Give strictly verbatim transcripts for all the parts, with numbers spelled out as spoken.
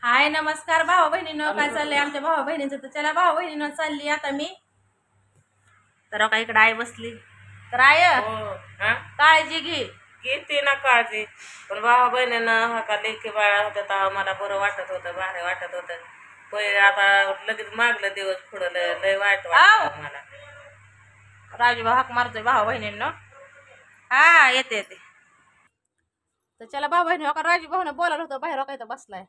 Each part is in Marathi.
हाय नमस्कार भाऊ बहिणींनो, काय चाललंय आमच्या भाऊ बहिणींचं? तर चला भाऊ बहिणींनो चालली आता मी तर का इकडे आई बसली तर आय हो हा काळजी घे. घेते ना काळजी. पण भावा बहिणींना हा का लेखी बाळा होता तेव्हा मला बरं वाटत होतं, भारी वाटत होतं. होय आता लगेच मागलं दिवस पुढं लय लय वाईट वाटत मला. राजू भाऊ हाक मारतोय भाऊ बहिणींनो. हा येते येते. तर चला भाऊ बहिणी, का राजू भाऊन बोलायला होतं बाहेर काय तर बसलाय.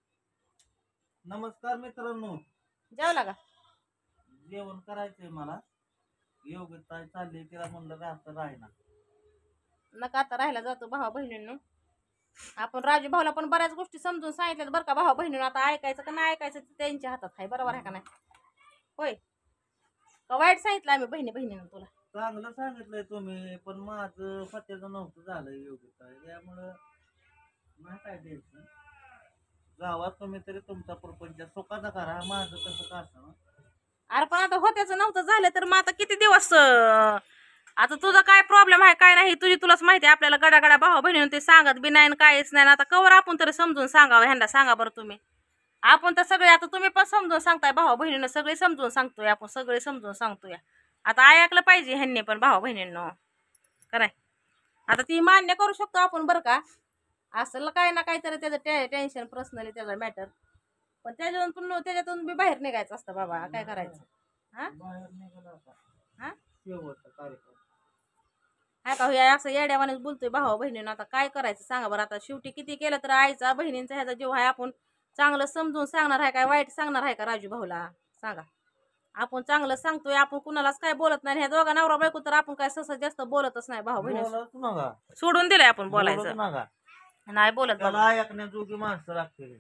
नमस्कार मित्रांनो, जेवला का? जेवण करायचंय मला. योग्यता चालली तिला म्हणलं राहतं राहिना. नका आता राहायला जातो भाऊ बहिणींनो. आपण राजू भाऊला पण बऱ्याच गोष्टी समजून सांगितल्यात बरं का भाऊ बहिणींनो. आता ऐकायचं का नाही ऐकायचं ते त्यांच्या हातात आहे, बरोबर आहे का नाही? होय का वाईट सांगितलं आम्ही बहिणी बहिणीनं तुला? चांगलं सांगितलंय तुम्ही, पण माझं फत्याचं नव्हतं झालं योग्यता, त्यामुळं नाही काय द्यायचं. गावात तुम्ही तरी तुमचा प्रपंच सुखाचा करा, माझं कसं का असं. अरे पण आता होत्याचं नव्हतं झालं तर मग आता किती दिवस अं, आता तुझा काय प्रॉब्लेम आहे काय नाही तुझी तुलाच माहिती आहे. आपल्याला गडा गडा भाऊ बहिणीनं ते सांगत बी नाही काहीच नाही. आता कवर आपण तरी समजून सांगावं ह्यांना. सांगा बरं तुम्ही. आपण तर सगळे आता तुम्ही पण समजून सांगताय भाऊ बहिणीनं, सगळे समजून सांगतोय आपण, सगळे समजून सांगतोय. आता ऐकलं पाहिजे ह्यांनी पण भाऊ बहिणींनो, काय आता ती मान्य करू शकतो आपण बरं का. असं काय ना काहीतरी त्याचं टेन्शन पर्सनली त्याचा मॅटर, पण त्याच्यातून पण त्याच्यातून बी बाहेर निघायचं असतं बाबा. काय करायचं? हा बाहेर निघाला आता हा शेवटचा कार्यक्रम. हाय का हे असं येड्यावानेच बोलतोय भाऊ बहिणीनं. आता काय करायचं सांगा बरं. आता शेवटी किती केलं तर आईचा बहिणींचा ह्याचा जीव आहे. आपण चांगलं समजून सांगणार आहे काय वाईट सांगणार आहे का राजू भाऊला? सांगा. आपण चांगलं सांगतोय, आपण कुणालाच काय बोलत नाही. ह्या दोघा नवरा बायको तर आपण काय सहसा जास्त बोलतच नाही भाऊ बहिणी. बोलत नका, सोडून दिलंय आपण बोलत बोलायचं, नका. नाही बोलत बाबा. त्याला ऐकण्याजोगी माणसं लागते.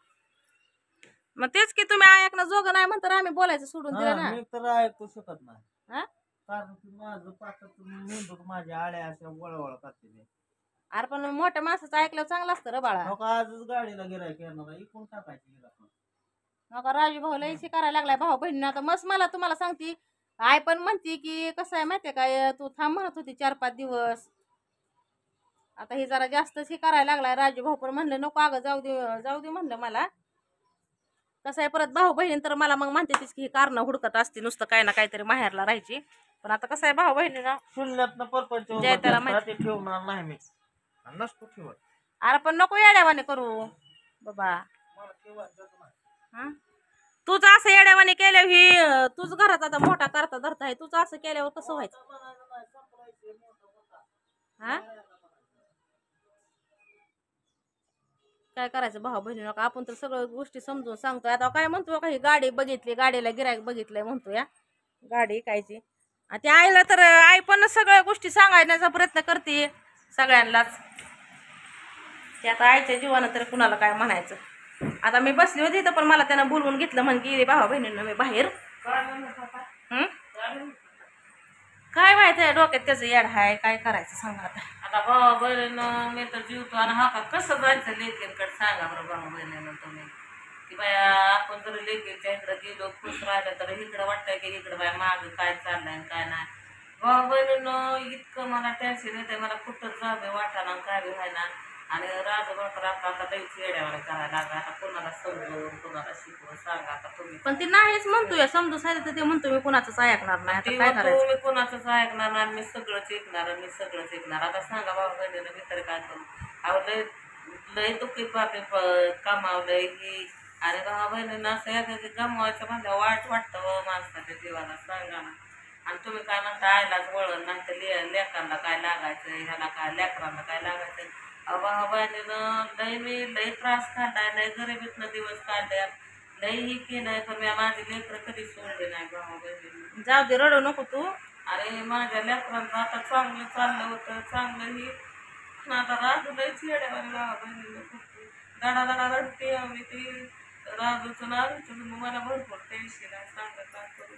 मग तेच की तुम्ही ऐकणं जोगं नाही म्हणतात, आम्ही बोलायचं सोडून दिलं ना. मी तर ऐकू शकत नाही, हा कारण की माझं पाठात मेंदूत माझ्या आड्या अशा वळवळ करते. अरे पण मोठ्या माणसाचं ऐकलं चांगलं असतं रे बाळा. नका आजच गाडीला गिरायक येणार, इकून टाकायची गिरायक. नका राजू भाऊ लय करायला लागलाय भाऊ बहिणीनं. आता मस्त मला तुम्हाला सांगते, आई पण म्हणते की कसं आहे माहितीये काय, तू थांब म्हणत होती चार पाच दिवस. आता हे जरा जास्तच हे करायला लागलाय. राजू भाऊ पण म्हणलं नको अगं जाऊ दे जाऊ दे म्हणलं मला. कसं आहे परत भाऊ बहीण तर मला मग म्हणते तीच की ही कारणं हुडकत असते नुसतं काय ना काहीतरी माहेरला राहायची. पण आता कसं आहे भाऊ बहिणीनं शून्यातनं परपंच जय त्याला माहिती. ते ठेवणार नाही मी, नसतो ठेवत. अरे पण नको येड्यावाने करू बाबा. मला ठेवायचं नाही. हा तुझं असं येड्यावाने केल्यावर ही तुझ घरात आता मोठा करता धरता आहे. तुझं असं केल्यावर कसं व्हायचं? हा काय करायचं भाऊ बहिणी नका. आपण तर सगळ्या गोष्टी समजून सांगतोय. आता काय म्हणतोय का ही गाडी बघितली, गाडीला गिरायक बघितलंय म्हणतो या गाडी ऐकायची. आणि ते आईला तर आई पण सगळ्या गोष्टी सांगायचा प्रयत्न करते सगळ्यांनाच. ते आता आईच्या जीवानं तर कुणाला काय म्हणायचं. आता मी बसली होती तर पण मला त्यानं बोलवून घेतलं म्हण गेली भाऊ बहिणीनं मी बाहेर. हम्म काय माहिती आहे डोक्यात त्याचं येड आहे. काय करायचं सांगा आता. आता भावा बहिणीनं मी तर जीवतो आणि हा का कसं जायचं लेकींकडे सांगा बरं भावा बहिणीनं तुम्ही. की बाया आपण जर लेकींच्या इकडे गेलो खुश राहिलं तर इकडं वाटतंय की इकडं बाया मागं काय चाललंय काय नाही. भावा बहिणीनं इतकं मला टेन्शन येतंय, मला कुठं जावे वाटाना काय बी व्हायना. आणि राजू भाकर आता आता द्यायची येड्यावाला करायला लागला. आता कोणाला समजवून कोणाला शिकवून सांगा आता तुम्ही. पण ते नाहीच म्हणतोय समजून सांगितलं ते म्हणतो मी कुणाचंच ऐकणार नाही. आता ती काय म्हणतो करायचं? मी कोणाचंच ऐकणार नाही, मी सगळंच ऐकणार मी सगळंच ऐकणार. आता सांगा बाबा बहिणीनं मी तरी काय करू. अहो लय लय दुःखी बापे कमावलंय ही. आणि भावा बहिणीनं असं एखादी गमवायचं म्हणलं वाईट वाटतं व माणसाच्या जीवाला सांगा ना. आणि तुम्ही काय म्हणता आयलाच वळण नाही तर ले लेकरांना काय लागायचं, ह्याला काय लेकरांना काय लागायचं. भावा बहिणीनं लय मी लय त्रास काढलाय, लय गरिबीतनं दिवस काढले, लय ही केलंय. पण मी माझी लेकरं कधी सोडले नाही भावा बहिणीनं. जाऊ दे रडू नको तू. अरे माझ्या लेकरांचं आता चांगलं चाललं होतं चांगलं ही. पण आता राजू लय चेड्यावानी भावा बहिणीनं खूप दडा दडा रडते आम्ही. ती राजूचं नाजूचं मला भरपूर टेन्शन आहे. सांगा काय करू.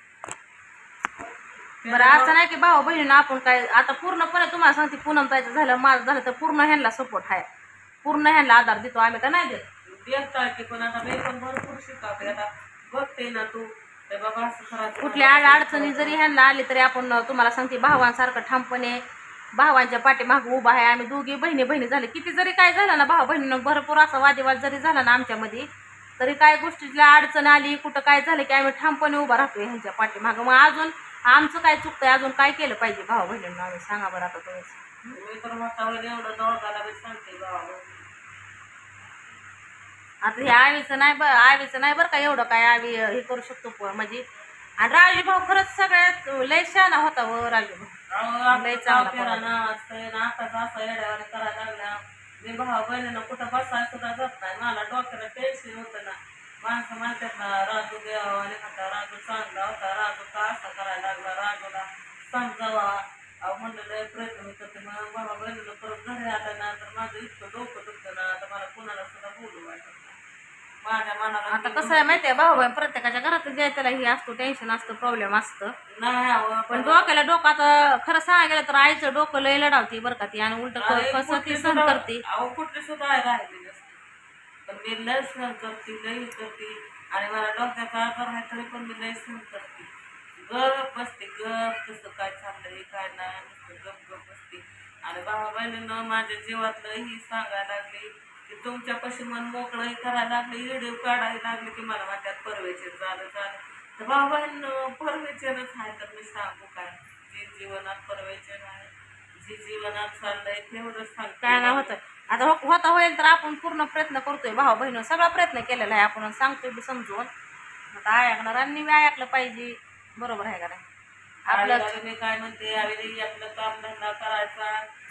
बरं असं नाही की भाऊ बहिणीनं आपण काय आता पूर्णपणे तुम्हाला सांगते पूनम ताईचं झालं माझं झालं तर पूर्ण ह्यांना सपोर्ट आहे, पूर्ण ह्यांना आधार देतो आम्ही. का नाही देत? देत आहे की पण आता मी पण भरपूर शिकावते. आता बघते ना तू ते बाबा असं करायचं. कुठल्या आड अडचणी जरी ह्यांना आली तरी आपण तुम्हाला सांगते भावांसारखं ठामपणे भावांच्या पाठीमाग उभा आहे. आम्ही दोघी बहिणी बहिणी झाले. किती जरी काय झालं ना भाऊ बहिणीनं भरपूर असा वादविवाद जरी झाला ना आमच्यामध्ये, तरी काय गोष्टीला अडचण आली कुठं काय झालं की आम्ही ठामपणे उभा राहतो ह्यांच्या पाठीमागं. मग अजून आमचं काय चुकतंय, अजून काय केलं पाहिजे भाऊ बहिणींना आम्ही सांगा बरं आता तुम्ही. मी तर म्हटलं एवढं दोघाला बी सांगते भावा. आता हे आवीचं नाही बर आवीचं नाही बरं का एवढं काय आवी हे करू शकतो प- म्हणजे. आणि राजू भाऊ खरंच सगळ्यात लय शहाणा होता व राजू भाऊ. लय चांगला फेरा पोरगा. ना असतं आताच असं येड्यावर करायला लागल्या. मी भावा बहिणीनं कुठं बसायला सुद्धा जात नाही. मला डोक्याला टेन्शन होतं ना. माणसं म्हणतात ना राजू द्यावा आणि म्हणता राजू चांगला होता, राजू का असा करायला लागला, राजूला समजावा. अहो म्हणलं लय प्रयत्न होतं ते. मग भावा बहिणीनं परत घरी आलं ना तर माझं इतकं डोकं दुखतं ना, आता मला कुणाला सुद्धा बोलू वाटत नाही. माझ्या मनाला आता कसं आहे माहितीये भाऊ बहीण प्रत्येकाच्या घरात जे त्याला हे असतो टेन्शन असतं प्रॉब्लेम असतं. नाही हवं पण डोक्याला डोकं आता खरं सांगायला गेलं तर आईचं डोकं लय लढावती बरं का ती. आणि उलट अरे कसं ती कुठली सहन सुद्धा- करते. अहो कुठली सुद्धा आहे राहिली नसते. पण मी लय सहन करते, लई करते. आणि मला डोक्याचा आजार आहे तरी पण मी लय सहन करते. गप बसते, गप कसं काय चाललंय काय नाही नुसतं गप गप बसते. आणि भावा बहिणीनं माझ्या जीवातलं ही सांगायला लागली की तुमच्यापाशी मन मोकळं करायला लागले, व्हिडिओ काढायला लागले की मला माझ्यात परवेचन झालं झालं. तर भावा बहिणीनं परवेचनच आहे. तर मी सांगू काय, जे जीवनात परवेचन आहे, जे जीवनात चाललंय तेवढंच सांगते. काय नाही होतं आता हो- होता होईल तर आपण पूर्ण प्रयत्न करतोय भाऊ बहिण सगळा प्रयत्न केलेला आहे आपण सांगतोय बी समजून. आता ऐकणाऱ्यांनी बी ऐकलं पाहिजे. बरोबर आहे का नाही आपलं. आपलं मी काय म्हणते यावेळी आपलं काम धंदा करायचा,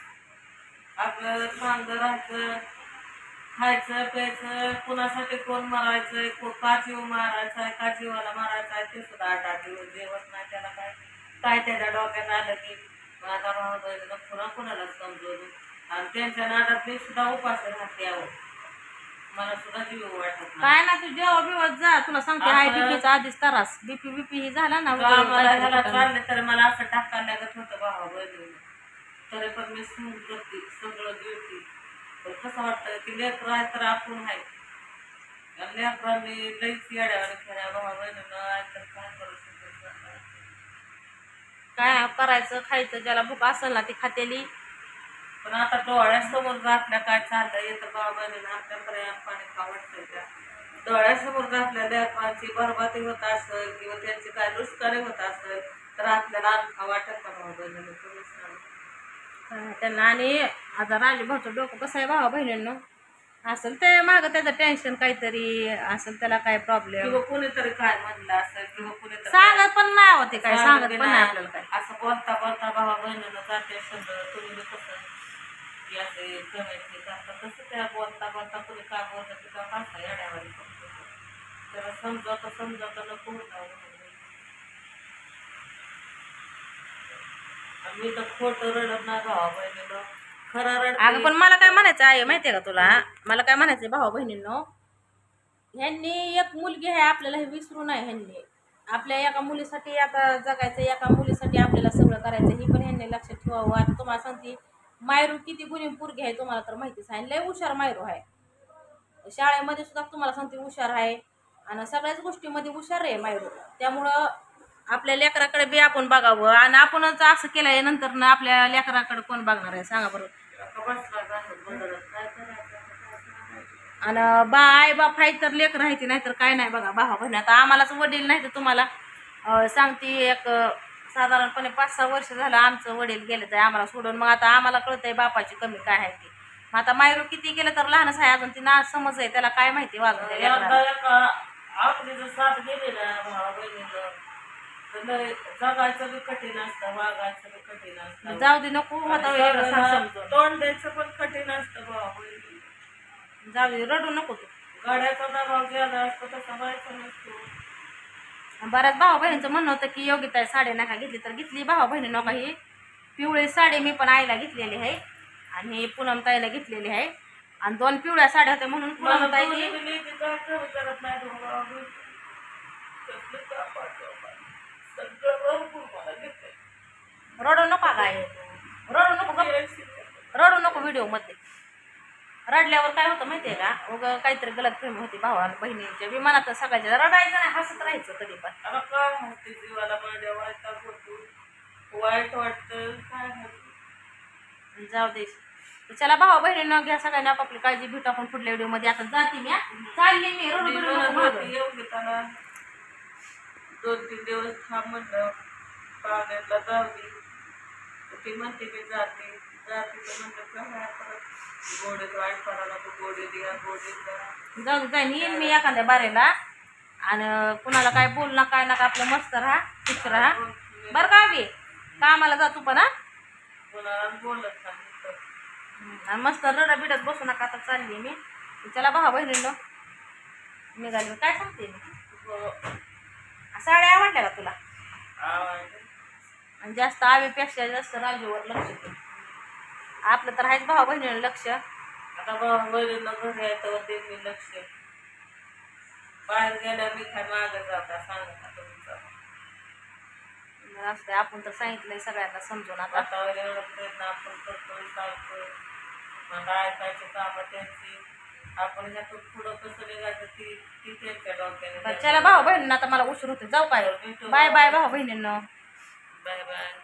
आपलं चांगलं राहायचं, खायचं प्यायचं. कुणासाठी कोण मारायचंय, को का जीव मारायचा आहे, का जीवाला मारायचा आहे ते सुद्धा आठ आठ दिवस जेवत नाही. त्याला काय काय त्याच्या डोक्यात आलं की माझा भाऊ बहिणीनं पुन्हा कुणाला समजवलं. आणि त्यांच्या नादात मी सुद्धा उपास राहते. आहो मला सुद्धा जीव वाटत नाही. काय ना तू जेव्हा बिवत जा तुला सांगते हाय असं- बीपीचा आधीच त्रास बीपी बीपी हे झाला ना का मला काय ह्याला करता. चालले तर मला असं टाकायला लागत होतं भावा बहिणीनं. तरी पण मी सहन करते, सगळं गिळते. पण कसं वाटतं की लेकरं आहे तर आपण आहे. आणि लेकरांनी लईच येड्यावर खेळ्या भावा बहिणीनं आहे तर काय करू शकत नाही. काय करायचं खायचं ज्याला भूक असेल ना ती खातेली. पण आता डोळ्यासमोर आपल्या काय चाललंय तर भावा बहिणीनं आपल्याकडे पाणी खावडतं त्या डोळ्यासमोर आपल्या लेकरांची बरबादी होत असेल किंवा त्यांची काय नुकसानी होत असेल तर आपल्याला आणखा वाटत का भावा बहिणीनं? तुम्ही सांगा. हा, त्यांना. आणि आता राजूभाऊचं डोकं कसं आहे भावा बहिणींनो असेल ते मागं त्याचं टेन्शन काहीतरी असेल त्याला काय प्रॉब्लेम किंवा कुणीतरी काय म्हणलं असेल किंवा कुणीतरी सांगत पण नाही होते काय सांगत सांगत बी पण नाही आपल्याला काय. असं बोलता बोलता भावा बहिणीनं जाते समजा तुम्ही बी कसं की असे कमेंट करता तसं त्या बोलता बोलता कुणी काय बोलतं तिथं कासा येड्यावारी करतो. त्याला समजावता समजावता नको होता. मी तर खोटं रडत नाही भावा बहिणीनं, खरं अगं रडते. पण मला काय म्हणायचं आहे माहितीये का तुला मला काय म्हणायचं भावा बहिणींनो ह्यांनी एक मुलगी आहे आपल्याला हे विसरू नये. ह्यांनी आपल्या एका मुलीसाठी आता जगायचं एका मुलीसाठी आपल्याला सगळं करायचं हे पण ह्यांनी लक्षात ठेवावं. आता तुम्हाला सांगते मायरू किती गुणी पोरगी आहे तुम्हाला तर माहितीच आहे. लय हुशार मायरू आहे. शाळेमध्ये सुद्धा तुम्हाला सांगते हुशार आहे आणि सगळ्याच गोष्टीमध्ये हुशार आहे मायरू. त्यामुळं आपल्या लेकराकडे बी आपण बघावं. आणि आपणच असं केलंय नंतर ना आपल्या लेकराकडे कोण बघणार आहे सांगा बरं. बसला जास्त बदलत काय करायचं. आणि बा आई बाप आहे तर लेकर राहायची नाही तर काय नाही बघा भावा बहिणी. आता आम्हालाच वडील नाही तर तुम्हाला अं, सांगते एक अं, साधारणपणे पाच सहा वर्ष झालं आमचं वडील गेले तर आम्हाला सोडून. मग आता आम्हाला कळतंय बापाची कमी काय आहे ती. मग आता मायरू किती गेलं तर लहानच आहे अजून ती ना समज आहे त्याला काय माहिती वाजून त्या लेकराला. एकदा एका आपली जर साथ गेली ना भावा बहिणीनं तर लय जगायचं बी कठीण असतं, वागायचं बी कठीण असतं. जाऊ दे नको होता वेळ सांग सगळ्याला समजून. तोंड द्यायचं पण कठीण असतं भावा बहिणी. जाऊ दे रडू नको तू. गाड्याचा दबाव ज्यादा असतो तसा बायचा नसतो. बऱ्याच भावा बहिणीचं म्हणणं होतं की योगिता साडी नका घेतली तर घेतली भावा बहिणी नका. ही पिवळी साडी मी पण आईला घेतलेली आहे आणि पूनम ताईला घेतलेली आहे. आणि दोन पिवळ्या साड्या होत्या म्हणून पूनम मला ताई दोन्ही बी लेकी काय करू करत नाही भावा बहिणी. कसलं कापाचं बाई. सगळं भरपूर मला घेतलंय. रडू नको काय रडू नको गप्प. रडू नको व्हिडिओ मध्ये. रडल्यावर काय होतं माहितीये का उग काहीतरी गलत प्रेम होती भावा बहिणीच्या विमानात सगळ्याच्या रडायचं नाही हसत राहायचं कधी पण. आता काय माहिती जीवाला माझ्या वाईट होतो वाईट वाटतं काय माहिती. जाऊ दे. तर चला भाऊ बहिणींना घ्या सगळ्यांनी आपापली काळजी, भेटू आपण पुढल्या व्हिडिओ मध्ये. आता जाते मी हा. चालली मी रडू मी बिडू म्हणत नको मागं. होती येऊन घेताना दोन तीन दिवस थांब म्हणलं पाहुण्याला जावी. ती म्हणते मी जाते जाते तर म्हणलं काय परत गोडीत वाईट पडायला तू गोडी द्या गोडी द्या. जाऊ दे जाईन येईन मी एखाद्या बारेला. आणि कुणाला काय बोल ना काय ना आपलं मस्त राहा खुश राहा बरं का. बी कामाला जातो पण हा. कोणाला बोलत सांगितलं आणि मस्त रडा बिडत बसू नका. आता चालली मी. चला भाऊ बहिणींनो निघाली. काय सांगते मी साड्या आवडल्या का तुला? आणि जास्त आवीपेक्षा जास्त राजूवर लक्ष दे. आपलं तर आहेच भाऊ बहिणीला लक्ष. आता भाऊ बहिणीला घरी यायचं ते मी लक्ष बाहेर गेल्या मी काय मागे जाता सांगा तुमचा असते. आपण तर सांगितलंय सगळ्यांना समजून. आता वातावरण एवढं प्रयत्न आपण करतोय चालतोय मग ऐकायची कामं त्यांची आपण ह्यातून पुढं कसं निघायचं ती ती त्यांच्या डोक्याने. चला भाऊ बहिणींना आता मला उशीर होते. जाऊ काय. बाय बाय भाऊ बहिणींना. Bye bye.